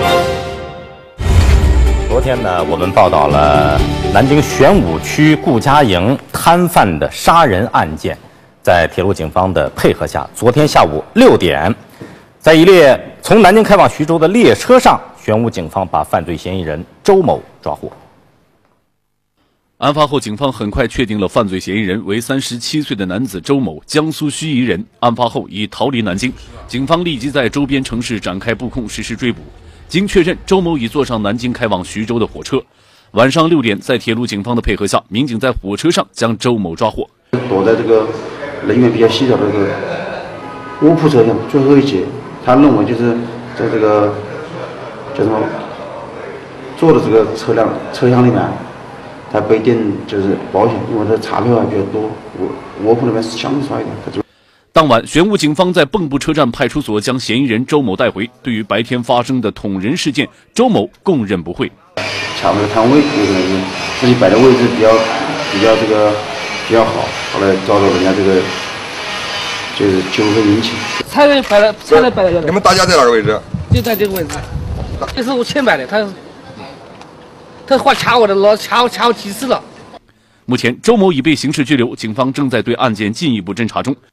昨天呢，我们报道了南京玄武区顾家营摊贩的杀人案件，在铁路警方的配合下，昨天下午6点，在一列从南京开往徐州的列车上，玄武警方把犯罪嫌疑人周某抓获。 案发后，警方很快确定了犯罪嫌疑人为37岁的男子周某，江苏盱眙人。案发后已逃离南京，警方立即在周边城市展开布控，实施追捕。经确认，周某已坐上南京开往徐州的火车。晚上6点，在铁路警方的配合下，民警在火车上将周某抓获。 躲在这个人员比较稀少的这个卧铺车厢最后一节，他认为就是在这个叫什么坐的这个车厢里面，他不一定就是保险，因为他查票还比较多，卧铺那边相对少一点，他就。 当晚，玄武警方在蚌埠车站派出所将嫌疑人周某带回。对于白天发生的捅人事件，周某供认不讳。 抢那个摊位，有可能是自己摆的位置比较好，后来遭到人家这个就是纠纷引起。 菜来摆了。 你们打架在哪个位置？ 就在这个位置，就是我前摆的，他话掐我的，老掐我几次了。 目前，周某已被刑事拘留，警方正在对案件进一步侦查中。